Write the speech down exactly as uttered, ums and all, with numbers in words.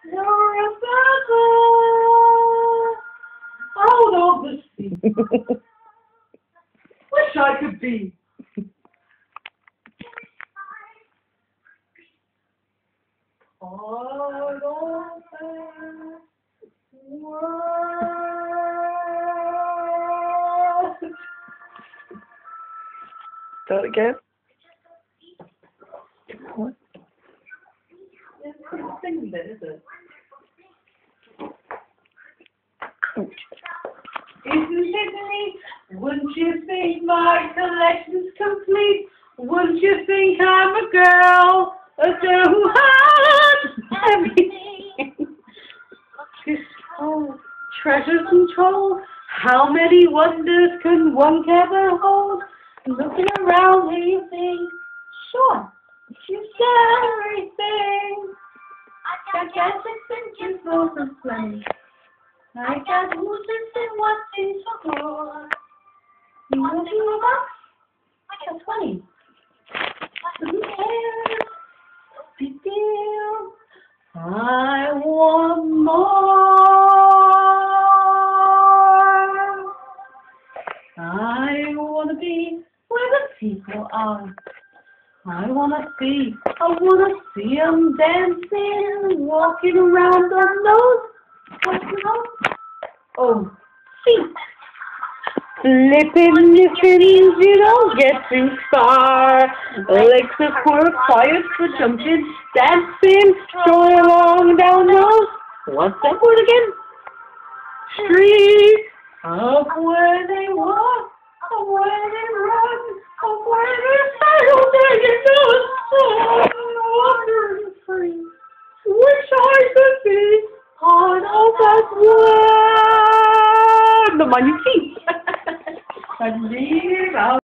You're a feather out of the sea. Wish I could be. Part of that world. Do it again. What? It's not singing bit, is it? Isn't it neat? Wouldn't you think my collection's complete? Wouldn't you think I'm a girl? A girl who has everything. Oh, treasures control. How many wonders can one ever hold? Looking around here you think, sure, you've got everything. I got gadgets and jewels and flame. I got music and what's in store. You want to do a box? I got twenty. Who cares? Big deal. I want more. I want to be where the people are. I want to see, I want to see them dancing, walking around on those, what's it called? Oh, feet. Flipping, lifting, you don't get too far. Legs are poor, quiet for jumping, dancing, strolling along down those. What's that word again? Street of where they walk, of where they run, of where they sail, there you know it's so wandering free. Wish I could be part of that world. The money feet. And leave out.